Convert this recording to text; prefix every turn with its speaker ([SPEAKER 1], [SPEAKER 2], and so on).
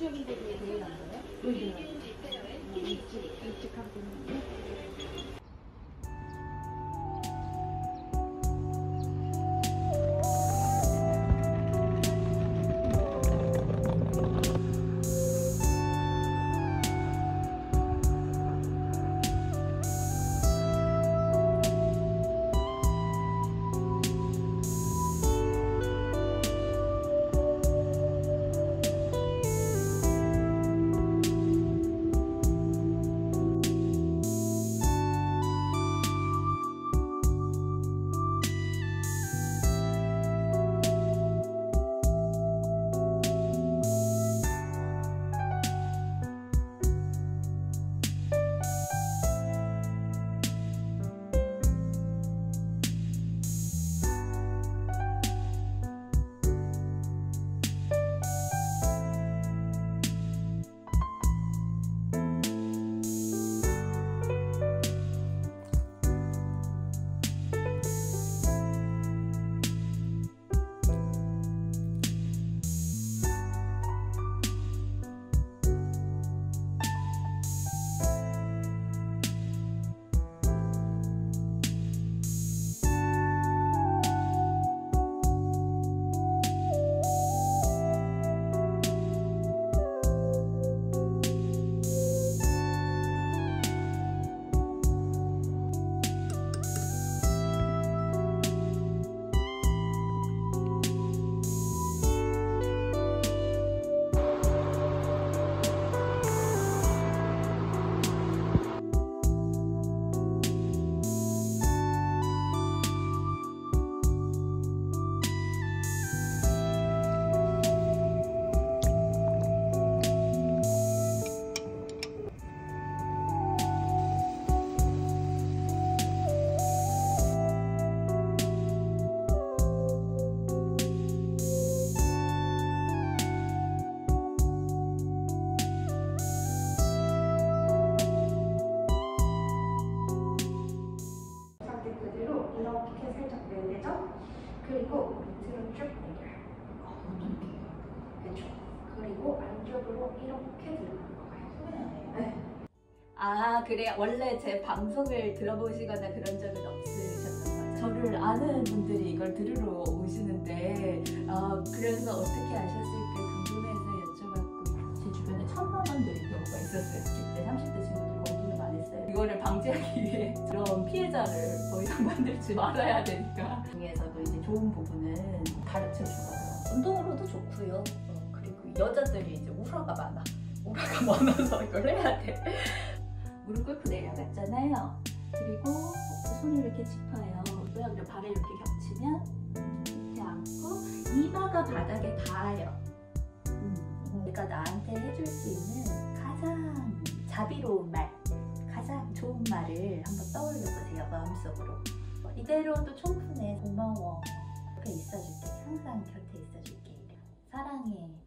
[SPEAKER 1] 일적인 데에 제일 안 보여? 일찍하고 있는데.
[SPEAKER 2] 이렇게 살짝 내리죠? 그리고 밑으로 쭉 내려요. 그렇죠. 그리고 안쪽으로 이렇게 들어가는 거예요. 네.
[SPEAKER 3] 아, 그래. 원래 제 방송을 들어보시거나 그런 적은 없으셨던 거죠? 저를 아는 분들이 이걸 들으러 오시는데 그래서 어떻게 아셨을까 궁금해서 여쭤봤고, 제 주변에 천만원들인 경우가 있었어요. 10대, 30대 친구들 공부를 많이 했어요. 이거를 방지하기 위해 그런 피해자를 더 이상 만들지 말아야 되니까. 중에서도 이제 좋은 부분은 가르쳐 주거든요. 운동으로도 좋고요. 그리고 여자들이 이제 우라가 많아. 우라가 많아서 이걸 해야 돼. 무릎 꿇고 내려갔잖아요. 그리고 손을 이렇게 짚어요. 그리고 발을 이렇게 겹치면 밑에 앉고 이마가 바닥에 닿아요. 내가 나한테 해줄 수 있는 가장 자비로운 말, 가장 좋은 말을 한번 떠올려 보세요. 마음속으로. 이대로도 충분해. 고마워. 옆에 있어줄게. 항상 곁에 있어줄게. 사랑해.